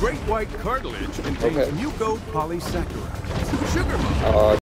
Great white cartilage contains Okay. mucopolysaccharides, sugar molecules.